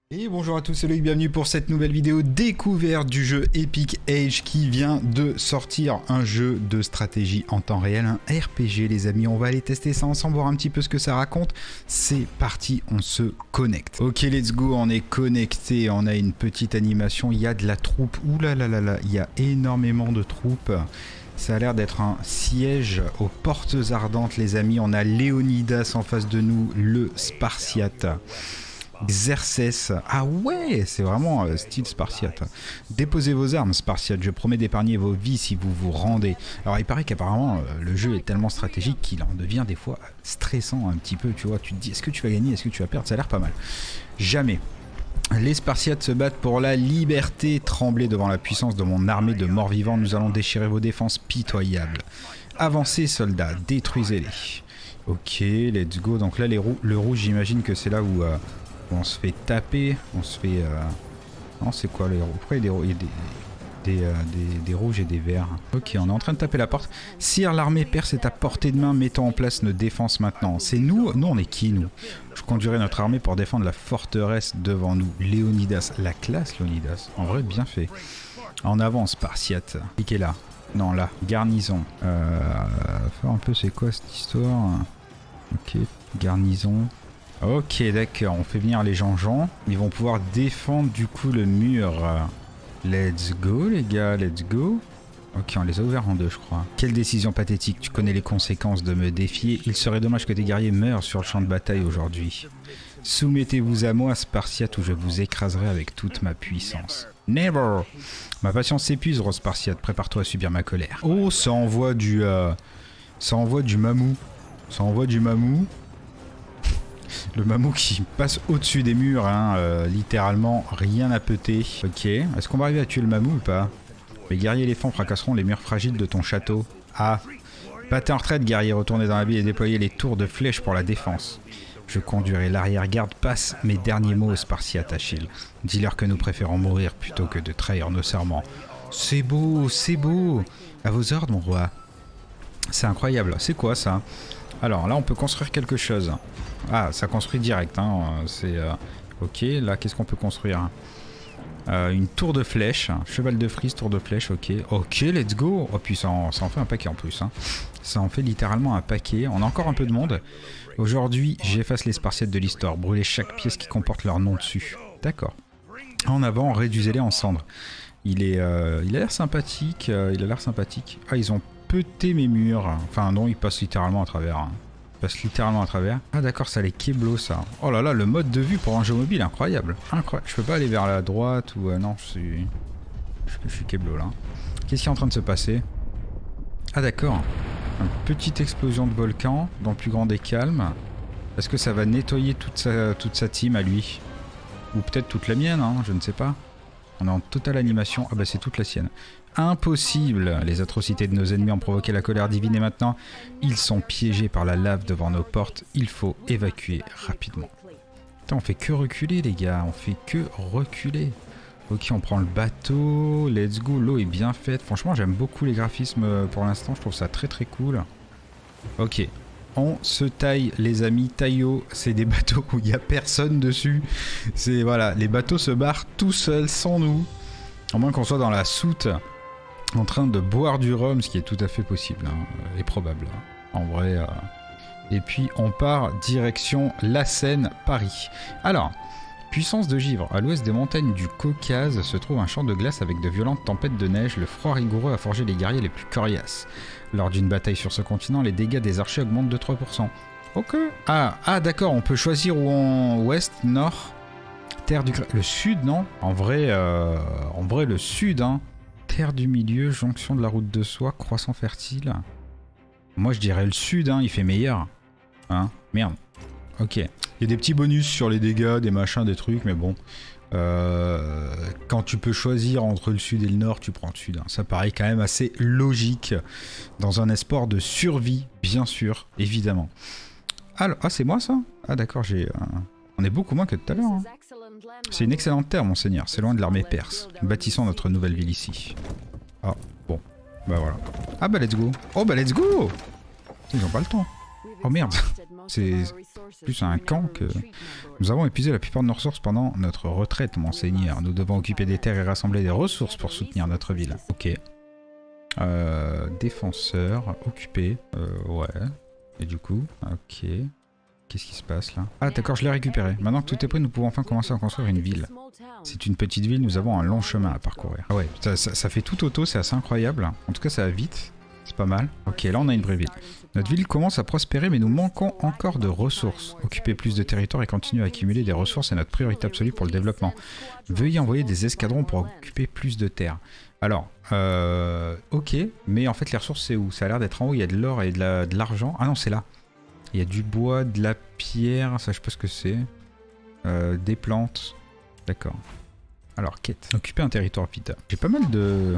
Et bonjour à tous, c'est Loïc, bienvenue pour cette nouvelle vidéo découverte du jeu Epic Age qui vient de sortir, un jeu de stratégie en temps réel, un RPG les amis. On va aller tester ça ensemble, voir un petit peu ce que ça raconte. C'est parti, on se connecte. Ok, let's go, on est connecté, on a une petite animation, il y a de la troupe, ouh là là là là, il y a énormément de troupes. Ça a l'air d'être un siège aux portes ardentes les amis, on a Léonidas en face de nous, le Spartiate. Xerxès, ah ouais, c'est vraiment style Spartiate. Déposez vos armes, Spartiate, je promets d'épargner vos vies si vous vous rendez. Alors il paraît qu'apparemment le jeu est tellement stratégique qu'il en devient des fois stressant un petit peu, tu vois, tu te dis est-ce que tu vas gagner, est-ce que tu vas perdre, ça a l'air pas mal. Jamais. Les Spartiates se battent pour la liberté, tremblez devant la puissance de mon armée de morts-vivants, nous allons déchirer vos défenses pitoyables. Avancez soldats, détruisez-les. Ok, let's go, donc là le rouge j'imagine que c'est là où... on se fait taper, on se fait... Non, c'est quoi les rouges? Pourquoi il y a des rouges et des verts? Ok, on est en train de taper la porte. Sire, l'armée perse est à portée de main, mettons en place nos défenses maintenant. C'est nous? Nous, on est qui, nous? Je conduirai notre armée pour défendre la forteresse devant nous. Léonidas, la classe Léonidas. En vrai, bien fait. En avant, Spartiate. Cliquez là. Non, là. Garnison. Faire un peu, c'est quoi cette histoire? Ok, garnison. Ok, d'accord, on fait venir les gens-gens. Ils vont pouvoir défendre du coup le mur. Let's go les gars, let's go. Ok, on les a ouverts en deux je crois. Quelle décision pathétique, tu connais les conséquences de me défier. Il serait dommage que tes guerriers meurent sur le champ de bataille aujourd'hui. Soumettez-vous à moi, Spartiate, ou je vous écraserai avec toute ma puissance. Never. Ma patience s'épuise, Rose Spartiate, prépare-toi à subir ma colère. Oh, ça envoie du... ça envoie du mamou. Ça envoie du mamou. Le mamou qui passe au-dessus des murs, hein, littéralement rien à péter. Ok, est-ce qu'on va arriver à tuer le mamou ou pas? Les guerriers éléphants fracasseront les murs fragiles de ton château. Ah, battez en retraite, guerriers, retournez dans la ville et déployez les tours de flèches pour la défense. Je conduirai l'arrière-garde, passe mes derniers mots aux Spartiates, Achille. Dis-leur que nous préférons mourir plutôt que de trahir nos serments. C'est beau, c'est beau. À vos ordres, mon roi. C'est incroyable, c'est quoi ça? Alors là, on peut construire quelque chose. Ah, ça construit direct, hein. C'est... ok, là, qu'est-ce qu'on peut construire? Une tour de flèche, cheval de frise, tour de flèche, ok. Ok, let's go. Oh, puis ça en fait un paquet en plus, hein. Ça en fait littéralement un paquet. On a encore un peu de monde. Aujourd'hui, j'efface les Spartiates de l'histoire. Brûlez chaque pièce qui comporte leur nom dessus. D'accord. En avant, réduisez-les en cendres. Il a l'air sympathique. Il a l'air sympathique. Ah, ils ont pété mes murs. Enfin, non, ils passent littéralement à travers, hein. Passe littéralement à travers. Ah d'accord, ça les keblo ça. Oh là là, le mode de vue pour un jeu mobile, incroyable. Incroyable. Je peux pas aller vers la droite ou... non, je suis keblo là. Qu'est-ce qui est en train de se passer? Ah d'accord. Une petite explosion de volcan dans le plus grand des calmes. Est-ce que ça va nettoyer toute sa team à lui? Ou peut-être toute la mienne, hein, je ne sais pas. On est en totale animation. Ah bah c'est toute la sienne. Impossible. Les atrocités de nos ennemis ont provoqué la colère divine et maintenant, ils sont piégés par la lave devant nos portes. Il faut évacuer rapidement. Putain, on fait que reculer les gars, on fait que reculer. Ok, on prend le bateau, let's go, l'eau est bien faite. Franchement, j'aime beaucoup les graphismes pour l'instant, je trouve ça très très cool. Ok, on se taille les amis, taillot, c'est des bateaux où il n'y a personne dessus. C'est voilà, les bateaux se barrent tout seuls, sans nous. À moins qu'on soit dans la soute, en train de boire du rhum, ce qui est tout à fait possible, hein, et probable, hein, en vrai. Et puis on part direction La Seine, Paris. Alors, puissance de givre. À l'ouest des montagnes du Caucase se trouve un champ de glace avec de violentes tempêtes de neige. Le froid rigoureux a forgé les guerriers les plus coriaces. Lors d'une bataille sur ce continent, les dégâts des archers augmentent de 3%. Ok. Ah d'accord, on peut choisir où en ouest, nord, terre du... Le sud, non? En vrai, le sud, hein. Terre du milieu, jonction de la route de soie, croissant fertile. Moi, je dirais le sud, hein, il fait meilleur. Hein? Merde. Ok. Il y a des petits bonus sur les dégâts, des machins, des trucs, mais bon. Quand tu peux choisir entre le sud et le nord, tu prends le sud. Hein. Ça paraît quand même assez logique dans un espoir de survie, bien sûr, évidemment. Alors, ah, c'est moi, ça? Ah, d'accord, j'ai... On est beaucoup moins que tout à l'heure. Hein. C'est une excellente terre, monseigneur. C'est loin de l'armée perse. Bâtissons notre nouvelle ville ici. Ah, bon. Bah voilà. Ah bah let's go. Oh bah let's go. Ils ont pas le temps. Oh merde. C'est... plus un camp que... Nous avons épuisé la plupart de nos ressources pendant notre retraite, monseigneur. Nous devons occuper des terres et rassembler des ressources pour soutenir notre ville. Ok. Défenseur, occupé. Ouais. Et du coup, ok. Qu'est-ce qui se passe là? Ah d'accord, je l'ai récupéré. Maintenant que tout est prêt, nous pouvons enfin commencer à construire une ville. C'est une petite ville, nous avons un long chemin à parcourir. Ah ouais, ça fait tout auto, c'est assez incroyable. En tout cas, ça va vite. C'est pas mal. Ok, là on a une vraie ville. Notre ville commence à prospérer, mais nous manquons encore de ressources. Occuper plus de territoire et continuer à accumuler des ressources est notre priorité absolue pour le développement. Veuillez envoyer des escadrons pour occuper plus de terres. Alors, ok, mais en fait les ressources c'est où? Ça a l'air d'être en haut, il y a de l'or et de l'argent. Ah non, c'est là. Il y a du bois, de la pierre, ça je sais pas ce que c'est. Des plantes. D'accord. Alors, quête. Occuper un territoire vide. J'ai pas mal de...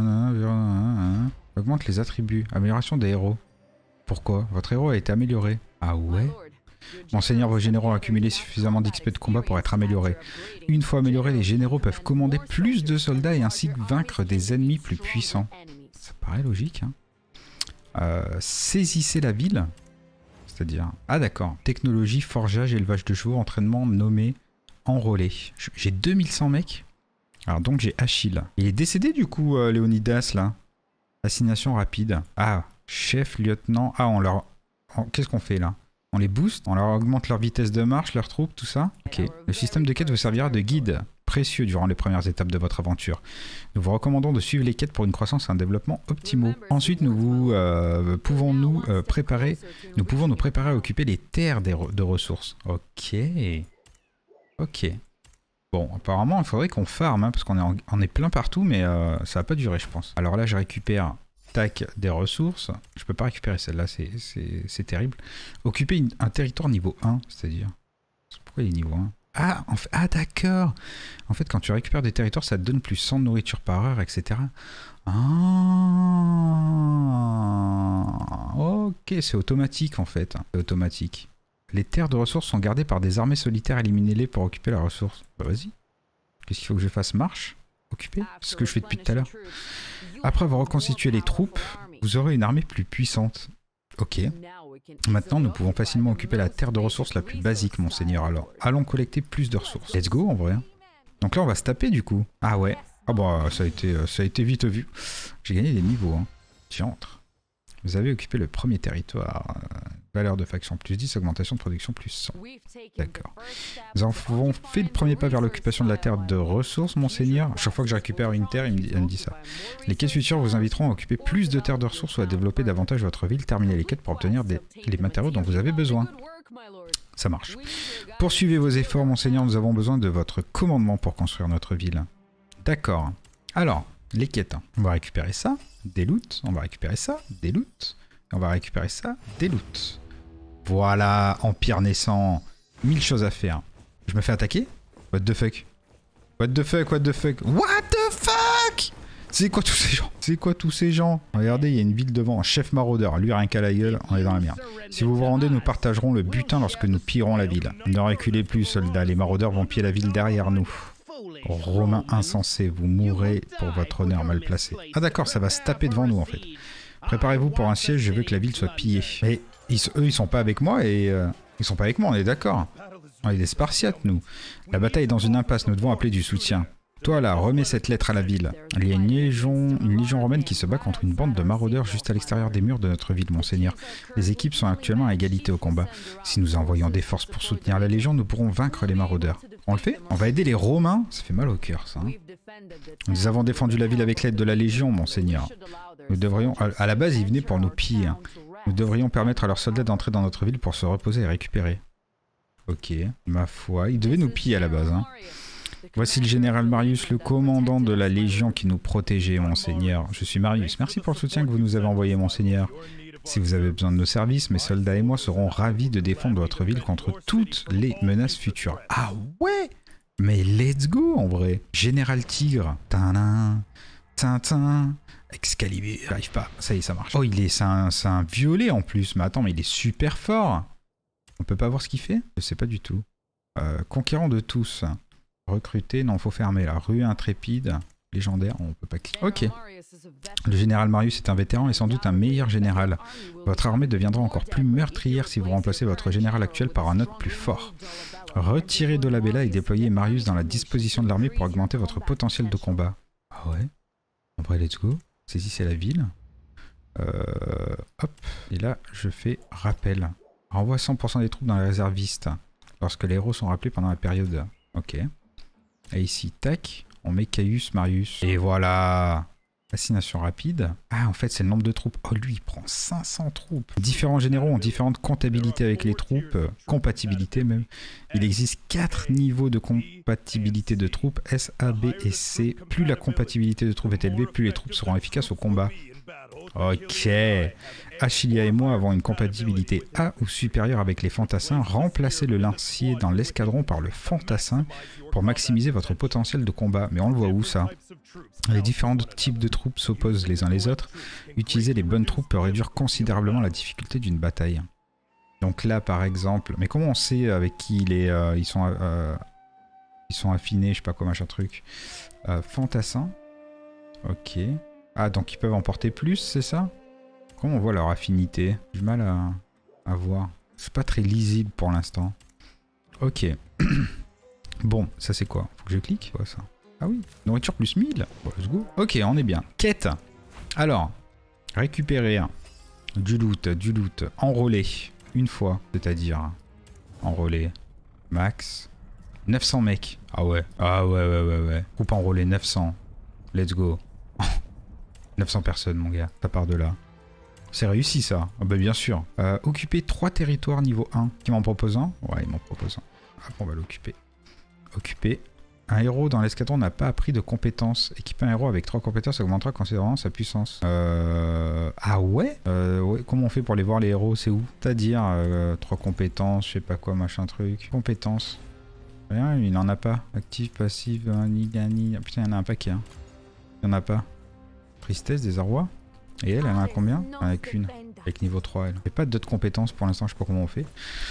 Augmente les attributs. Amélioration des héros. Pourquoi? Votre héros a été amélioré. Ah ouais? Monseigneur, vos généraux ont accumulé suffisamment d'XP de combat pour être améliorés. Une fois améliorés, les généraux peuvent commander plus de soldats et ainsi vaincre des ennemis plus puissants. Ça paraît logique, hein. Saisissez la ville. C'est-à-dire... Ah d'accord. Technologie, forgeage, élevage de chevaux, entraînement, nommé, enrôlé. J'ai 2100 mecs. Alors donc j'ai Achille. Il est décédé du coup, Léonidas, là. Assignation rapide. Ah, chef, lieutenant... Ah, on leur... Qu'est-ce qu'on fait, là? On les booste, on leur augmente leur vitesse de marche, leurs troupes, tout ça. Ok. Le système de quête vous servira de guide précieux durant les premières étapes de votre aventure. Nous vous recommandons de suivre les quêtes pour une croissance et un développement optimaux. Ensuite, nous pouvons nous préparer à occuper les terres de ressources. Ok. Ok. Bon, apparemment, il faudrait qu'on farme, hein, parce qu'on est plein partout, mais ça va pas durer, je pense. Alors là, je récupère... Tac, des ressources. Je peux pas récupérer celle-là, c'est terrible. Occuper un territoire niveau 1, c'est-à-dire... Pourquoi il est niveau 1? Ah, ah d'accord. En fait, quand tu récupères des territoires, ça te donne plus 100 de nourriture par heure, etc. Ah, ok, c'est automatique en fait. C'est automatique. Les terres de ressources sont gardées par des armées solitaires. Éliminez-les pour occuper la ressource. Bah vas-y. Qu'est-ce qu'il faut que je fasse? Marche? Occuper? C'est ce que je fais depuis tout à l'heure. Après avoir reconstitué les troupes, vous aurez une armée plus puissante. Ok. Maintenant, nous pouvons facilement occuper la terre de ressources la plus basique, monseigneur. Alors, allons collecter plus de ressources. Let's go, en vrai. Donc là, on va se taper, du coup. Ah ouais. Ah bah, ça a été vite vu. J'ai gagné des niveaux, hein. J'entre. Vous avez occupé le premier territoire. Valeur de faction plus 10, augmentation de production plus 100. D'accord. Nous avons fait le premier pas vers l'occupation de la terre de ressources, monseigneur. Chaque fois que je récupère une terre, elle me dit ça. Les quêtes futures vous inviteront à occuper plus de terres de ressources ou à développer davantage votre ville. Terminez les quêtes pour obtenir les matériaux dont vous avez besoin. Ça marche. Poursuivez vos efforts, monseigneur. Nous avons besoin de votre commandement pour construire notre ville. D'accord. Alors, les quêtes. On va récupérer ça, des loots. On va récupérer ça, des loots. On va récupérer ça, des loots. Voilà, empire naissant. 1000 choses à faire. Je me fais attaquer? What the fuck? What the fuck? What the fuck? What the fuck? C'est quoi tous ces gens? C'est quoi tous ces gens? Regardez, il y a une ville devant, un chef maraudeur. Lui, rien qu'à la gueule, on est dans la merde. Si vous vous rendez, nous partagerons le butin lorsque nous pillerons la ville. Ne reculez plus, soldats. Les maraudeurs vont piller la ville derrière nous. Romains insensés, vous mourrez pour votre honneur mal placé. Ah d'accord, ça va se taper devant nous en fait. Préparez-vous pour un siège, je veux que la ville soit pillée. Mais eux, ils sont pas avec moi et... ils sont pas avec moi, on est d'accord. On est des Spartiates, nous. La bataille est dans une impasse, nous devons appeler du soutien. Toi là, remets cette lettre à la ville. Il y a une légion romaine qui se bat contre une bande de maraudeurs juste à l'extérieur des murs de notre ville, monseigneur. Les équipes sont actuellement à égalité au combat. Si nous envoyons des forces pour soutenir la légion, nous pourrons vaincre les maraudeurs. On le fait? On va aider les Romains? Ça fait mal au cœur, ça. Hein. Nous avons défendu la ville avec l'aide de la légion, monseigneur. Nous devrions... À la base, ils venaient pour nous piller. Hein. Nous devrions permettre à leurs soldats d'entrer dans notre ville pour se reposer et récupérer. Ok, ma foi. Ils devaient nous piller à la base, hein. Voici le général Marius, le commandant de la Légion qui nous protégeait, monseigneur. Je suis Marius. Merci pour le soutien que vous nous avez envoyé, monseigneur. Si vous avez besoin de nos services, mes soldats et moi serons ravis de défendre votre ville contre toutes les menaces futures. Ah ouais? Mais let's go, en vrai. Général Tigre. Tintin. Tintin. Excalibur. J'arrive pas. Ça y est, ça marche. Oh, c'est un violet en plus. Mais attends, mais il est super fort. On peut pas voir ce qu'il fait? Je sais pas du tout. Conquérant de tous. Recruter, non, faut fermer la rue intrépide. légendaire, on peut pas cliquer. Ok. Le général Marius est un vétéran et sans doute un meilleur général. Votre armée deviendra encore plus meurtrière si vous remplacez votre général actuel par un autre plus fort. Retirez Dolabella et déployez Marius dans la disposition de l'armée pour augmenter votre potentiel de combat. Ah ouais. Après, let's go. Saisissez la ville. Hop. Et là, je fais rappel. Renvoie 100% des troupes dans les réservistes lorsque les héros sont rappelés pendant la période. Ok. Et ici, tac. On met Caius Marius. Et voilà. Fascination rapide. Ah, en fait, c'est le nombre de troupes. Oh, lui, il prend 500 troupes. Différents généraux ont différentes comptabilités avec les troupes. Compatibilité même. Il existe 4 niveaux de compatibilité de troupes. S, A, B et C. Plus la compatibilité de troupes est élevée, plus les troupes seront efficaces au combat. Ok. Achilia et moi avons une compatibilité A ou supérieure avec les fantassins. Remplacez le lancier dans l'escadron par le fantassin pour maximiser votre potentiel de combat. Mais on le voit où ça? Les différents types de troupes s'opposent les uns les autres. Utiliser les bonnes troupes peut réduire considérablement la difficulté d'une bataille. Donc là par exemple, mais comment on sait avec qui ils sont affinés, je sais pas quoi machin truc. Fantassin. Ok. Ah, donc ils peuvent en porter plus, c'est ça? Comment on voit leur affinité? J'ai du mal à voir. C'est pas très lisible pour l'instant. Ok. Bon, ça c'est quoi? Faut que je clique? Quoi ça? Ah oui, nourriture plus 1000. Bon, let's go. Ok, on est bien. Quête. Alors, récupérer du loot, enrôler une fois, c'est-à-dire enrôler max 900 mecs. Ah ouais, ouais. Groupe enrôlé 900. Let's go. 900 personnes, mon gars, ça part de là. C'est réussi, ça. Ah bah bien sûr. Occuper 3 territoires niveau 1. Qui m'en propose un? Ouais, il m'en propose un. Hop, on va l'occuper. Occuper. Un héros dans l'escadron n'a pas appris de compétences. Équiper un héros avec 3 compétences augmentera considérablement sa puissance. Ah ouais, ouais. Comment on fait pour les voir, les héros? C'est où? C'est-à-dire 3 compétences, je sais pas quoi, machin truc. Compétences. Rien, il n'en a pas. Actif, passif, ni. Putain, il y en a un paquet. Hein. Il n'y en a pas. Tristesse, désarroi. Et elle en a combien? Elle en a qu'une. Avec niveau 3, elle. Il n'y a pas d'autres compétences pour l'instant, je sais pas comment on fait.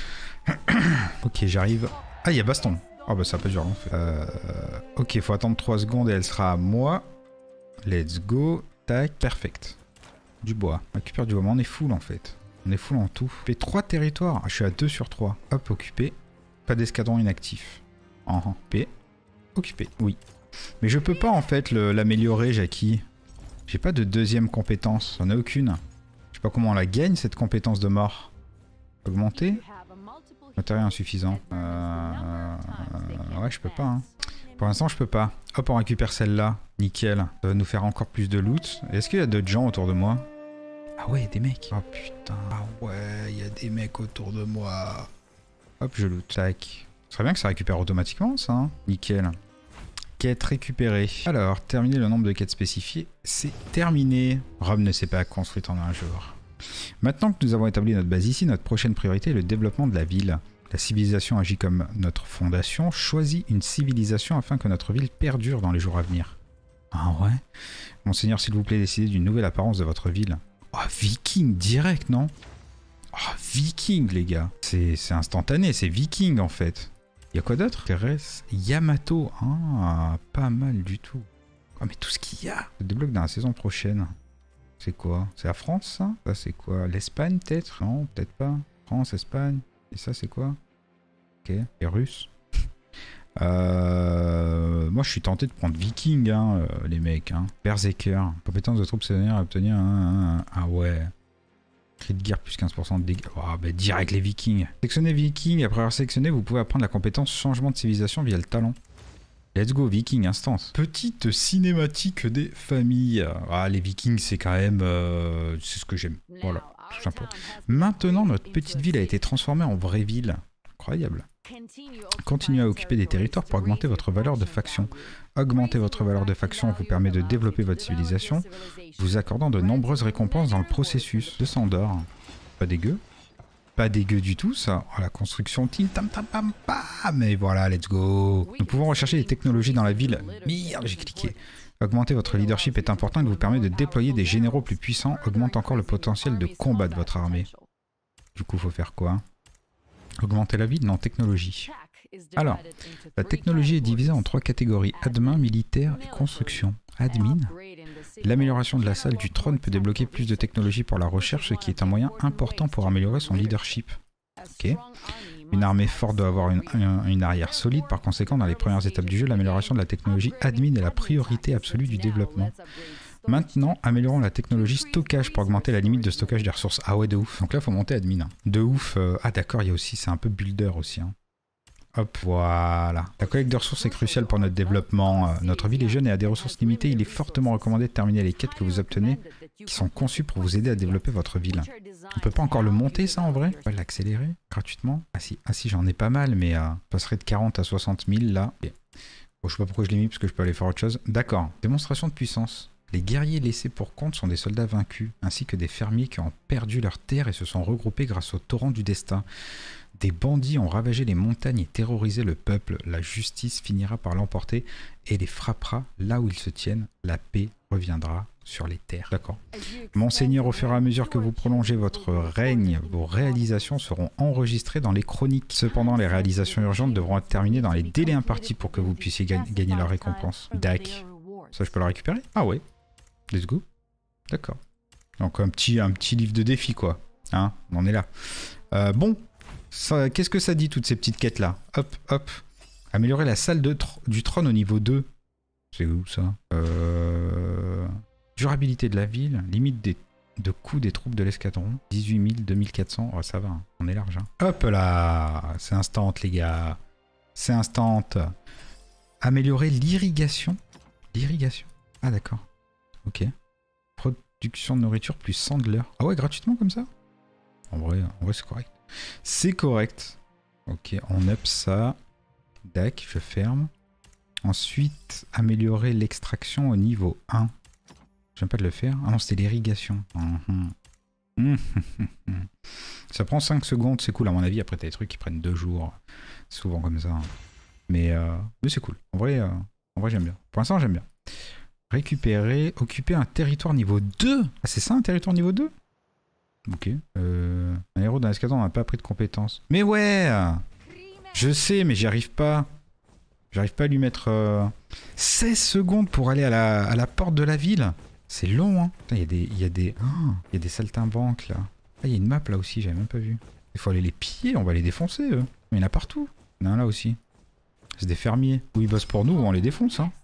Ok, j'arrive. Ah, il y a baston. Oh bah ça n'a pas duré long. Ok, faut attendre 3 secondes et elle sera à moi. Let's go. Tac, perfect. Du bois. On récupère du bois, mais on est full en fait. On est full en tout. Fait 3 territoires. Ah, je suis à 2 sur 3. Hop, occupé. Pas d'escadron inactif. P. Occupé, oui. Mais je peux pas en fait l'améliorer, Jackie. J'ai pas de deuxième compétence, j'en ai aucune. Je sais pas comment on la gagne cette compétence de mort. Augmenter? Matériel insuffisant. Ouais, je peux pas. Hein. Pour l'instant, je peux pas. Hop, on récupère celle-là. Nickel. Ça va nous faire encore plus de loot. Est-ce qu'il y a d'autres gens autour de moi? Ah ouais, des mecs. Oh putain. Ah ouais, il y a des mecs autour de moi. Hop, je loot. Tac. Ce serait bien que ça récupère automatiquement, ça. Hein. Nickel. Quête récupérée. Alors, terminer le nombre de quêtes spécifiées, c'est terminé. Rome ne s'est pas construite en un jour. Maintenant que nous avons établi notre base ici, notre prochaine priorité est le développement de la ville. La civilisation agit comme notre fondation. Choisis une civilisation afin que notre ville perdure dans les jours à venir. Ah ouais? Monseigneur, s'il vous plaît, décidez d'une nouvelle apparence de votre ville. Oh, viking direct, non? Oh, viking, les gars. C'est instantané, c'est viking en fait. Il y a quoi d'autre? Thérèse, Yamato. Ah, pas mal du tout. Oh, mais tout ce qu'il y a. Ça débloque dans la saison prochaine. C'est quoi? C'est la France, ça? Ça, c'est quoi? L'Espagne, peut-être? Non, peut-être pas. France, Espagne. Et ça, c'est quoi? Ok. Et russe. Moi, je suis tenté de prendre Viking, hein, les mecs. Hein. Berserker. Compétence de troupes saisonnières à obtenir. Ah ouais. Cri de guerre plus 15% de dégâts. Oh, bah, direct les Vikings. Sélectionnez Viking. Après avoir sélectionné, vous pouvez apprendre la compétence changement de civilisation via le talent. Let's go, Viking, instance. Petite cinématique des familles. Ah, les Vikings, c'est quand même... c'est ce que j'aime. Voilà, tout simplement. Maintenant, notre petite ville a été transformée en vraie ville. Incroyable. Continuez à occuper des territoires pour augmenter votre valeur de faction. Augmenter votre valeur de faction vous permet de développer votre civilisation, vous accordant de nombreuses récompenses dans le processus. 200 d'or. Pas dégueu. Pas dégueu du tout, ça. Oh, la construction. Tim tam tam pam pam. Mais voilà, let's go. Nous pouvons rechercher des technologies dans la ville. Merde, j'ai cliqué. Augmenter votre leadership est important et vous permet de déployer des généraux plus puissants. Augmente encore le potentiel de combat de votre armée. Du coup, faut faire quoi? Augmenter la ville? Non, technologie. Alors, la technologie est divisée en 3 catégories, admin, militaire et construction. Admin. L'amélioration de la salle du trône peut débloquer plus de technologie pour la recherche, ce qui est un moyen important pour améliorer son leadership. Ok. Une armée forte doit avoir une arrière solide, par conséquent, dans les premières étapes du jeu, l'amélioration de la technologie admin est la priorité absolue du développement. Maintenant, améliorons la technologie stockage pour augmenter la limite de stockage des ressources. Ah ouais, de ouf. Donc là, il faut monter admin. De ouf. Ah d'accord, il y a aussi, c'est un peu builder aussi. Hein. Hop, voilà. La collecte de ressources est cruciale pour notre développement. Notre ville est jeune et a des ressources limitées. Il est fortement recommandé de terminer les quêtes que vous obtenez, qui sont conçues pour vous aider à développer votre ville. On peut pas encore le monter, ça, en vrai? On peut l'accélérer gratuitement? Ah si, j'en ai pas mal, mais je passerai de 40 à 60 000, là. Okay. Bon, je sais pas pourquoi je l'ai mis, parce que je peux aller faire autre chose. D'accord. Démonstration de puissance. Les guerriers laissés pour compte sont des soldats vaincus, ainsi que des fermiers qui ont perdu leurs terres et se sont regroupés grâce au torrent du destin. Des bandits ont ravagé les montagnes et terrorisé le peuple. La justice finira par l'emporter et les frappera là où ils se tiennent. La paix reviendra sur les terres. D'accord. Monseigneur, au fur et à mesure que vous prolongez votre règne, vos réalisations seront enregistrées dans les chroniques. Cependant, les réalisations urgentes devront être terminées dans les délais impartis pour que vous puissiez gagner leur récompense. Dac. Ça, je peux le récupérer? Ah ouais. Let's go. D'accord. Donc un petit livre de défi, quoi. Hein, on en est là. Bon. Qu'est-ce que ça dit, toutes ces petites quêtes-là? Hop, hop. Améliorer la salle du trône au niveau 2. C'est où, ça? Durabilité de la ville. Limite de coût des troupes de l'escadron. 18 000, 2400. Oh, ça va, hein. On est large. Hein. Hop là. C'est instant, les gars. C'est instant. Améliorer l'irrigation. L'irrigation. Ah, d'accord. Ok. Production de nourriture plus 100 de l'heure. Ah ouais, gratuitement comme ça? En vrai c'est correct. C'est correct. Ok, on up ça. Dac, je ferme. Ensuite, améliorer l'extraction au niveau 1. Je viens pas de le faire. Ah non, c'était l'irrigation. Ça prend 5 secondes, c'est cool. À mon avis, après, t'as des trucs qui prennent 2 jours. Souvent comme ça. Mais c'est cool. En vrai j'aime bien. Pour l'instant, j'aime bien. Récupérer, occuper un territoire niveau 2. Ah, c'est ça un territoire niveau 2? Ok. Un héros dans l'escadron n'a pas pris de compétences. Mais ouais! Je sais, mais j'y arrive pas. J'arrive pas à lui mettre 16 secondes pour aller à la porte de la ville. C'est long, hein. Il y a des saltimbanques, là. Ah, il y a une map, là aussi, j'avais même pas vu. Il faut aller les piller, on va les défoncer, eux. Mais il y en a partout. Il y en a là aussi. C'est des fermiers. Ou ils bossent pour nous, ou on les défonce, hein.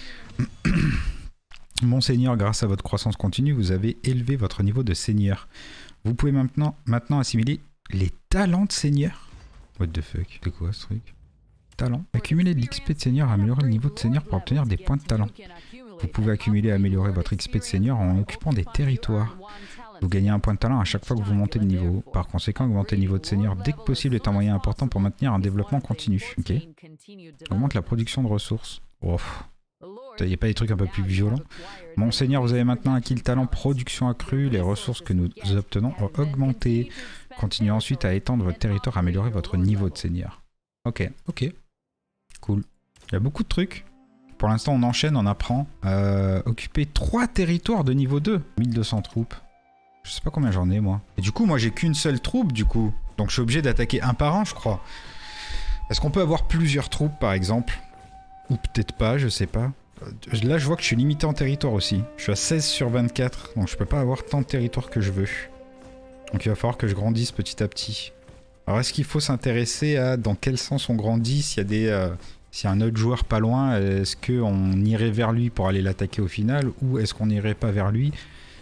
Monseigneur, grâce à votre croissance continue, vous avez élevé votre niveau de seigneur. Vous pouvez maintenant assimiler les talents de seigneur. What the fuck? C'est quoi ce truc? Talent. Accumuler de l'XP de seigneur, améliorer le niveau de seigneur pour obtenir des points de talent. Vous pouvez accumuler et améliorer votre XP de seigneur en occupant des territoires. Vous gagnez un point de talent à chaque fois que vous montez de niveau. Par conséquent, augmenter le niveau de seigneur dès que possible est un moyen important pour maintenir un développement continu. Ok. Augmente la production de ressources. Oh. Il n'y a pas des trucs un peu plus violents? Monseigneur, vous avez maintenant acquis le talent production accrue. Les ressources que nous obtenons ont augmenté. Continuez ensuite à étendre votre territoire, améliorer votre niveau de seigneur. Ok, ok. Cool. Il y a beaucoup de trucs. Pour l'instant, on enchaîne, on apprend. Occuper 3 territoires de niveau 2. 1200 troupes. Je sais pas combien j'en ai, moi. Et du coup, moi, j'ai qu'une seule troupe, du coup. Donc, je suis obligé d'attaquer un par un, je crois. Est-ce qu'on peut avoir plusieurs troupes, par exemple? Ou peut-être pas, je sais pas. Là, je vois que je suis limité en territoire aussi. Je suis à 16 sur 24, donc je peux pas avoir tant de territoire que je veux. Donc il va falloir que je grandisse petit à petit. Alors est-ce qu'il faut s'intéresser à dans quel sens on grandit? S'il y a un autre joueur pas loin, est-ce qu'on irait vers lui pour aller l'attaquer au final? Ou est-ce qu'on irait pas vers lui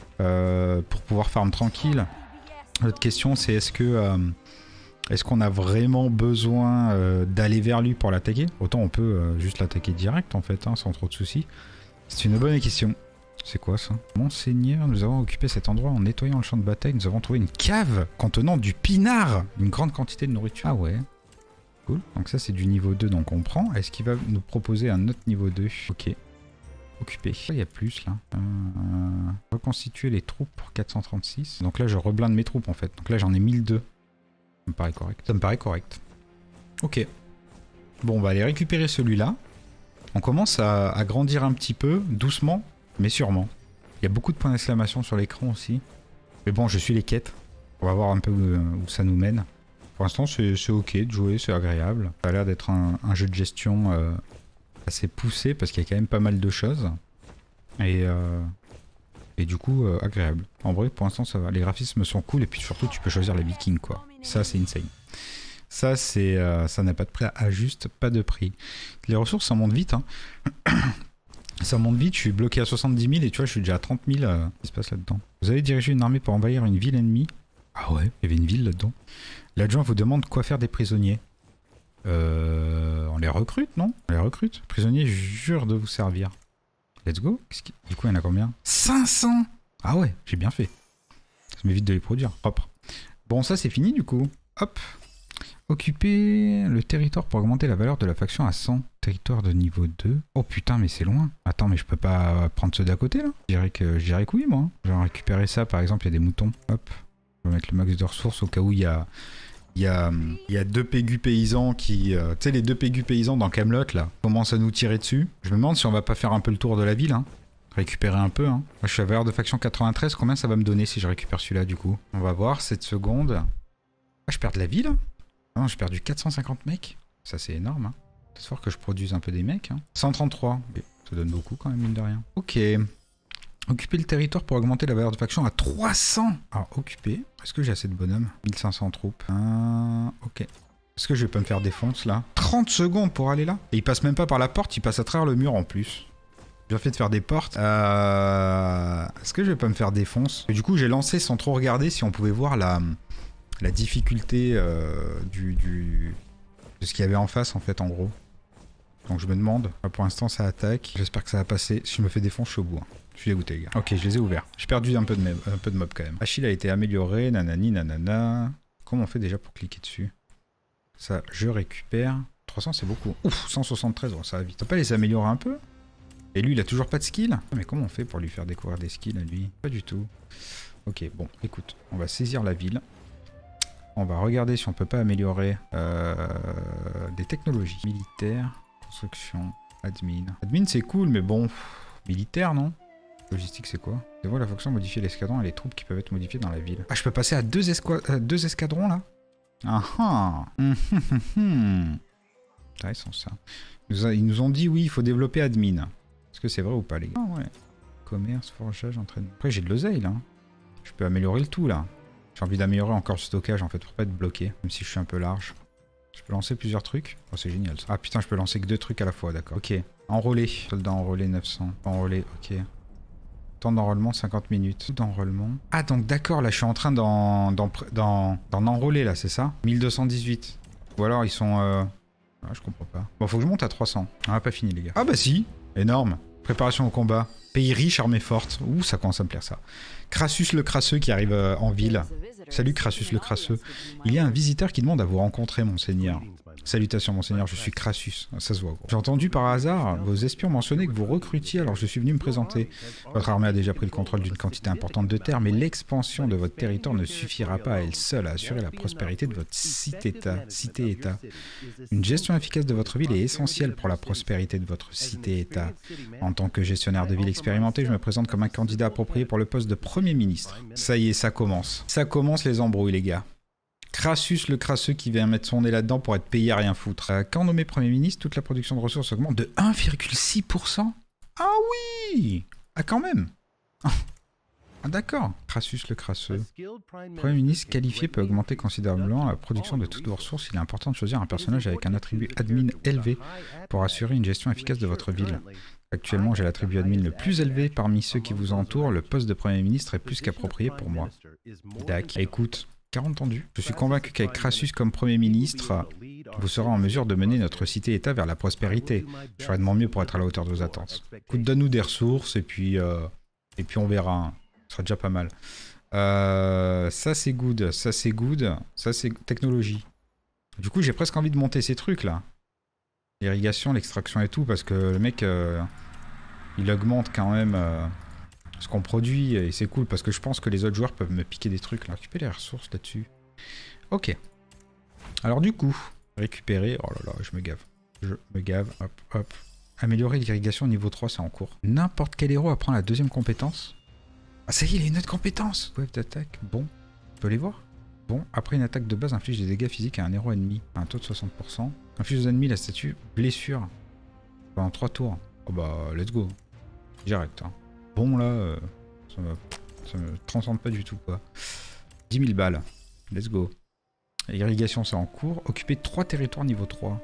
pour pouvoir farm tranquille? L'autre question, c'est est-ce qu'on a vraiment besoin d'aller vers lui pour l'attaquer? Autant on peut juste l'attaquer direct en fait, hein, sans trop de soucis. C'est une bonne question. C'est quoi ça? Monseigneur, nous avons occupé cet endroit en nettoyant le champ de bataille. Nous avons trouvé une cave contenant du pinard. Une grande quantité de nourriture. Ah ouais. Cool. Donc ça c'est du niveau 2, donc on prend. Est-ce qu'il va nous proposer un autre niveau 2? Ok. Occupé. Il y a plus là. Reconstituer les troupes pour 436. Donc là je reblinde mes troupes en fait. Donc là j'en ai 1002. Ça me paraît correct. Ça me paraît correct. Ok. Bon, on va aller récupérer celui-là. On commence à grandir un petit peu, doucement, mais sûrement. Il y a beaucoup de points d'exclamation sur l'écran aussi. Mais bon, je suis les quêtes. On va voir un peu où ça nous mène. Pour l'instant, c'est ok de jouer, c'est agréable. Ça a l'air d'être un jeu de gestion assez poussé parce qu'il y a quand même pas mal de choses. Et du coup, agréable. En vrai, pour l'instant, ça va. Les graphismes sont cool et puis surtout, tu peux choisir les vikings, quoi. Ça, c'est insane. Ça, c'est, ça n'a pas de prix à juste, pas de prix. Les ressources, ça monte vite, hein. Ça monte vite, je suis bloqué à 70 000 et tu vois, je suis déjà à 30 000. Qu'est-ce qui se passe là-dedans? Vous avez dirigé une armée pour envahir une ville ennemie. Ah ouais, il y avait une ville là-dedans. L'adjoint vous demande quoi faire des prisonniers. On les recrute, non? On les recrute. Prisonniers jurent de vous servir. Let's go. Du coup, il y en a combien? 500. Ah ouais, j'ai bien fait. Ça m'évite de les produire. Propre. Bon, ça, c'est fini du coup. Hop. Occuper le territoire pour augmenter la valeur de la faction à 100. Territoire de niveau 2. Oh putain, mais c'est loin. Attends, mais je peux pas prendre ceux d'à côté là? Je dirais que oui, moi. Je vais récupérer ça, par exemple, il y a des moutons. Hop. Je vais mettre le max de ressources au cas où il y a... Il y a deux pégus paysans qui... tu sais, les deux pégus paysans dans Camelot, là, commencent à nous tirer dessus. Je me demande si on va pas faire un peu le tour de la ville, hein. Récupérer un peu, hein. Moi, je suis à valeur de faction 93. Combien ça va me donner si je récupère celui-là, du coup? On va voir, 7 secondes. Ah, je perds de la ville, hein. Ah non, j'ai perdu 450 mecs. Ça, c'est énorme, hein. C'est fort que je produise un peu des mecs, hein. 133. Ça donne beaucoup, quand même, mine de rien. Ok. Occuper le territoire pour augmenter la valeur de faction à 300. Alors, occuper. Est-ce que j'ai assez de bonhommes? 1500 troupes. Ok. Est-ce que je vais pas me faire défonce, là? 30 secondes pour aller là? Et il passe même pas par la porte, il passe à travers le mur, en plus. J'ai bien fait de faire des portes. Est-ce que je vais pas me faire défonce? Et du coup, j'ai lancé sans trop regarder si on pouvait voir la difficulté de ce qu'il y avait en face, en fait, en gros. Donc, je me demande. Pour l'instant, ça attaque. J'espère que ça va passer. Si je me fais défonce, je suis au bout, hein. Je suis dégoûté, les gars. Ok, je les ai ouverts. J'ai perdu un peu de mob quand même. Achille a été amélioré, nanani, nanana. Comment on fait déjà pour cliquer dessus? Ça, je récupère. 300, c'est beaucoup. Ouf, 173, bon, ça va vite. On peut pas les améliorer un peu? Et lui, il a toujours pas de skill? Mais comment on fait pour lui faire découvrir des skills à lui? Pas du tout. Ok, bon, écoute, on va saisir la ville. On va regarder si on peut pas améliorer des technologies. Militaire, construction, admin. Admin, c'est cool, mais bon, militaire, non? Logistique, c'est quoi? C'est quoi la fonction modifier l'escadron et les troupes qui peuvent être modifiées dans la ville? Ah, je peux passer à deux escadrons, là? Ah ah. Intéressant, ça. Ils nous ont dit, oui, il faut développer admin. Est-ce que c'est vrai ou pas, les gars? Ah ouais. Commerce, forgeage, entraînement. Après, j'ai de l'oseille, là. Je peux améliorer le tout, là. J'ai envie d'améliorer encore le stockage, en fait, pour pas être bloqué. Même si je suis un peu large. Je peux lancer plusieurs trucs. Oh, c'est génial, ça. Ah, putain, je peux lancer que 2 trucs à la fois, d'accord. Ok. Enrôler. Soldat enrôlé, 900. Enrôlé, ok. Temps d'enrôlement, 50 minutes. D'enrôlement. Ah, donc d'accord, là, je suis en train d'en enrôler, là, c'est ça? 1218. Ou alors, ils sont... Ah, je comprends pas. Bon, faut que je monte à 300. On n'a pas fini, les gars. Ah bah si. Énorme. Préparation au combat. Pays riche, armée forte. Ouh, ça commence à me plaire, ça. Crassus le crasseux qui arrive en ville. Salut Crassus le crasseux. Il y a un visiteur qui demande à vous rencontrer, monseigneur. Salutations, monseigneur, je suis Crassus. Ça se voit, gros. J'ai entendu par hasard vos espions mentionner que vous recrutiez, alors je suis venu me présenter. Votre armée a déjà pris le contrôle d'une quantité importante de terres, mais l'expansion de votre territoire ne suffira pas à elle seule à assurer la prospérité de votre cité-État. Une gestion efficace de votre ville est essentielle pour la prospérité de votre cité-État. En tant que gestionnaire de ville expérimenté, je me présente comme un candidat approprié pour le poste de Premier ministre. Ça y est, ça commence. Ça commence les embrouilles, les gars. Crassus le crasseux qui vient mettre son nez là-dedans pour être payé à rien foutre. Quand nommé Premier ministre, toute la production de ressources augmente de 1,6%. Ah oui! Ah quand même! Ah d'accord. Crassus le crasseux. Premier ministre qualifié peut augmenter considérablement la production de toutes vos ressources. Il est important de choisir un personnage avec un attribut admin élevé pour assurer une gestion efficace de votre ville. Actuellement, j'ai l'attribut admin le plus élevé parmi ceux qui vous entourent. Le poste de Premier ministre est plus qu'approprié pour moi. Dac. Écoute. Car entendu. Je suis convaincu qu'avec Crassus comme Premier ministre, vous serez en mesure de mener notre cité-État vers la prospérité. Je ferai de mon mieux pour être à la hauteur de vos attentes. Écoute, donne-nous des ressources et puis on verra. Ce sera déjà pas mal. Ça c'est good, ça c'est good, ça c'est technologie. Du coup, j'ai presque envie de monter ces trucs là. L'irrigation, l'extraction et tout, parce que le mec, il augmente quand même... ce qu'on produit, et c'est cool parce que je pense que les autres joueurs peuvent me piquer des trucs là. Récupérer les ressources là-dessus. Ok. Alors du coup, récupérer... Oh là là, je me gave. Je me gave, hop, hop. Améliorer l'irrigation au niveau 3, c'est en cours. N'importe quel héros apprend la deuxième compétence. Ah ça y est, il a une autre compétence. Wave d'attaque, bon. On peut les voir. Bon, après une attaque de base inflige des dégâts physiques à un héros ennemi. Un taux de 60%. Inflige aux ennemis la statue blessure. Pendant 3 tours. Oh bah, let's go. Direct, hein. bon là, ça me transcende pas du tout quoi. 10 000 balles. Let's go. Irrigation, c'est en cours. Occuper 3 territoires niveau 3.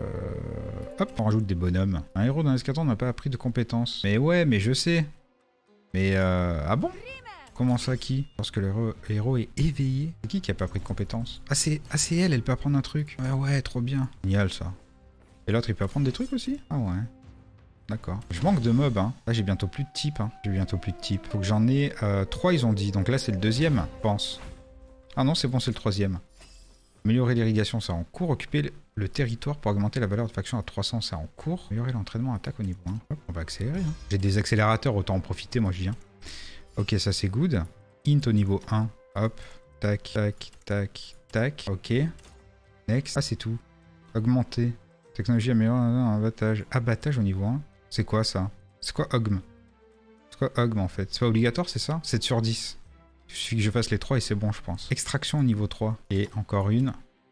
Hop, on rajoute des bonhommes. Un héros dans l'escadron n'a pas appris de compétences. Mais ouais, mais je sais. Mais ah bon? Comment ça, qui? Parce que le héros est éveillé. C'est qui a pas pris de compétences? Ah, c'est elle peut apprendre un truc. Ouais, trop bien. Génial, ça. Et l'autre, il peut apprendre des trucs aussi? Ah ouais. D'accord. Je manque de mobs, hein. Là, j'ai bientôt plus de types, hein. J'ai bientôt plus de types. Faut que j'en ai 3, ils ont dit. Donc là, c'est le deuxième, je pense. Ah non, c'est bon, c'est le troisième. Améliorer l'irrigation, c'est en cours. Occuper le territoire pour augmenter la valeur de faction à 300, c'est en cours. Améliorer l'entraînement attaque au niveau 1. Hop, on va accélérer. Hein. J'ai des accélérateurs, autant en profiter, moi je viens. Ok, ça c'est good. Int au niveau 1. Hop, tac, tac, tac, tac. Ok. Next. Ah, c'est tout. Augmenter. Technologie améliore abattage. Abattage au niveau 1. C'est quoi ça? C'est quoi Augm? C'est quoi Augm en fait? C'est pas obligatoire, c'est ça? 7 sur 10. Il suffit que je fasse les 3 et c'est bon, je pense. Extraction au niveau 3. Et encore une.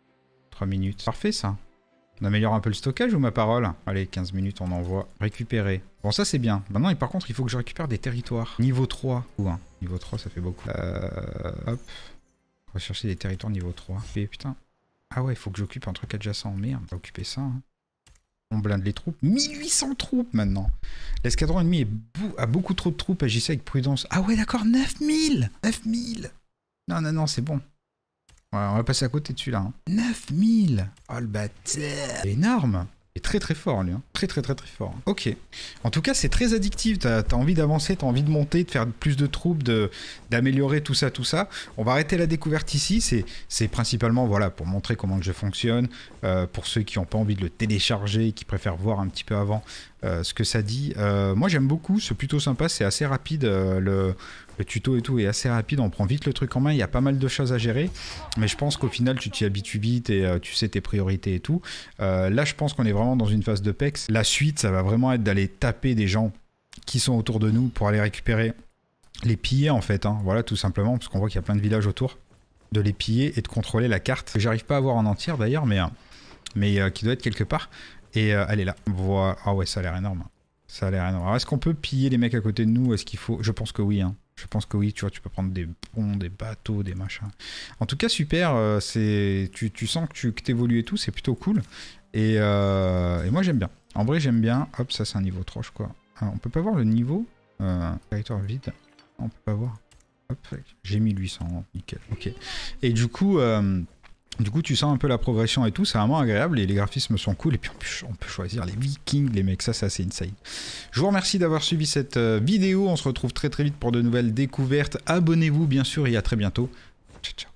3 minutes. Parfait, ça. On améliore un peu le stockage ou ma parole? Allez, 15 minutes, on envoie. Récupérer. Bon, ça, c'est bien. Maintenant, par contre, il faut que je récupère des territoires. Niveau 3. Ou 1. Niveau 3, ça fait beaucoup. Hop. On va chercher des territoires niveau 3. Et putain. Ah ouais, il faut que j'occupe un truc adjacent. Merde, on va occuper ça. Hein. On blinde les troupes. 1800 troupes, maintenant. L'escadron ennemi a beaucoup trop de troupes. Agissez avec prudence. Ah ouais, d'accord, 9000. 9000. Non, c'est bon. Ouais, on va passer à côté dessus là. Hein. 9000. Oh le bâtard. C'est énorme. Il est très très fort lui. Hein. Très fort. Ok. En tout cas, c'est très addictif. T'as envie d'avancer, t'as envie de monter, de faire plus de troupes, d'améliorer tout ça. On va arrêter la découverte ici. C'est principalement voilà, pour montrer comment le jeu fonctionne. Pour ceux qui n'ont pas envie de le télécharger, qui préfèrent voir un petit peu avant ce que ça dit. Moi j'aime beaucoup, c'est plutôt sympa, c'est assez rapide. Le tuto et tout est assez rapide, on prend vite le truc en main, il y a pas mal de choses à gérer, mais je pense qu'au final tu t'y habitues vite et tu sais tes priorités et tout. Là je pense qu'on est vraiment dans une phase de PEX. La suite ça va vraiment être d'aller taper des gens qui sont autour de nous pour aller récupérer, les piller en fait, hein. Voilà tout simplement, parce qu'on voit qu'il y a plein de villages autour, de les piller et de contrôler la carte, que j'arrive pas à voir en entière d'ailleurs, mais qui doit être quelque part. Et elle est là. Voilà. Ah ouais, ça a l'air énorme. Ça a l'air énorme. Alors, est-ce qu'on peut piller les mecs à côté de nous? Est-ce qu'il faut... Je pense que oui. Hein. Je pense que oui. Tu vois, tu peux prendre des ponts, des bateaux, des machins. En tout cas, super. Tu sens que tu évolues et tout. C'est plutôt cool. Et moi, j'aime bien. En vrai, j'aime bien. Hop, ça, c'est un niveau 3, je crois. Alors, on peut pas voir le niveau. Territoire vide. On peut pas voir. Hop, j'ai 1800. Nickel. Ok. Et du coup... tu sens un peu la progression et tout, c'est vraiment agréable et les graphismes sont cool. Et puis on peut choisir les Vikings, les mecs, ça c'est assez insane. Je vous remercie d'avoir suivi cette vidéo. On se retrouve très vite pour de nouvelles découvertes. Abonnez-vous bien sûr et à très bientôt. Ciao, ciao.